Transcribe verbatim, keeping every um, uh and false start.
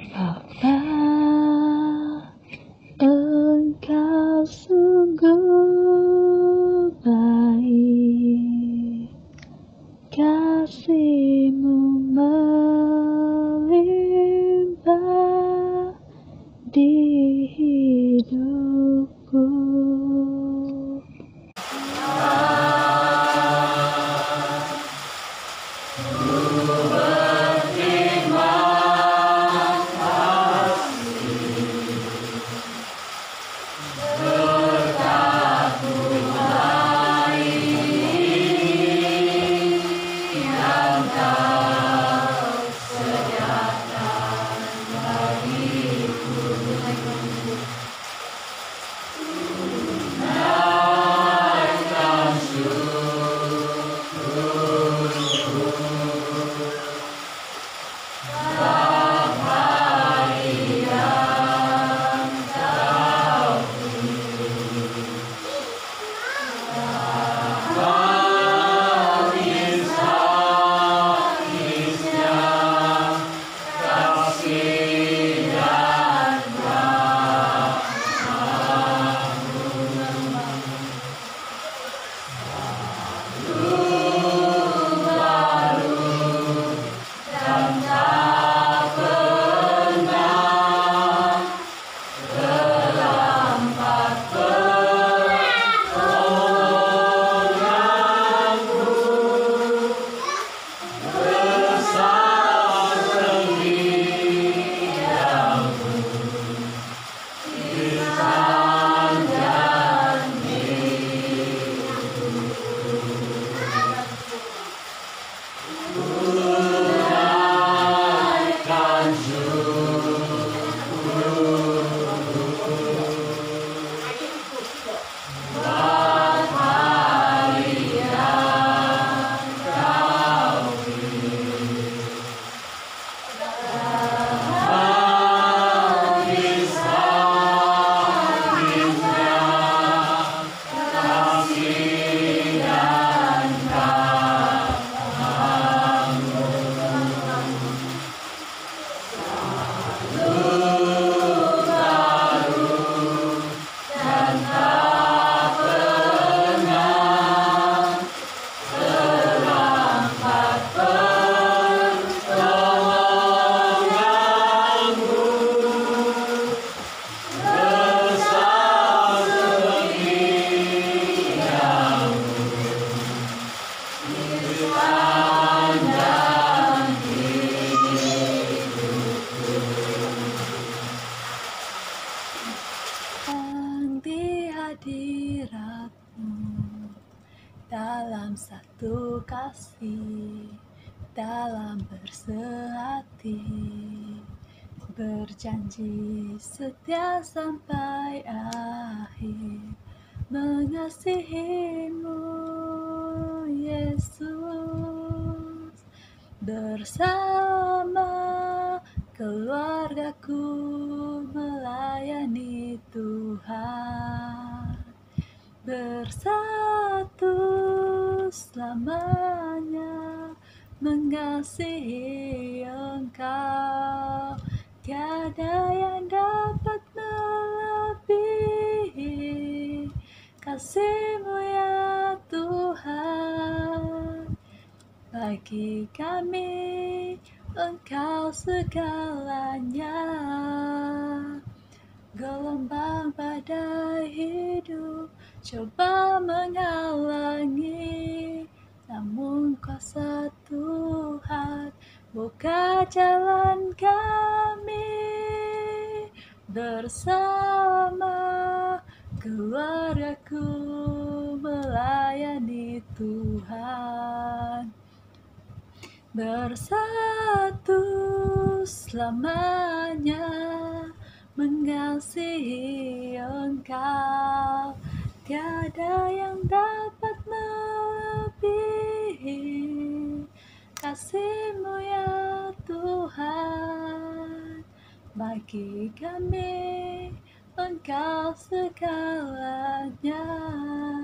Bapa, Engkau sungguh baik, kasih-Mu melimpah di hidupku. Di hadirat-Mu dalam satu kasih, dalam bersehati, berjanji setia sampai akhir, mengasihi-Mu Yesus. Bersama keluargaku melayani Tuhan, bersatu selamanya mengasihi Engkau. Tiada yang dapat melebihi kasih-Mu ya Tuhan. Bagi kami Engkau segalanya. Gelombang badai hidup coba menghalangi, namun kuasa Tuhan buka jalan kami. Bersama keluargaku melayani Tuhan, bersatu selamanya mengasihi Engkau. Tiada yang dapat melebihi kasih-Mu ya Tuhan. Bagi kami Engkau segalanya.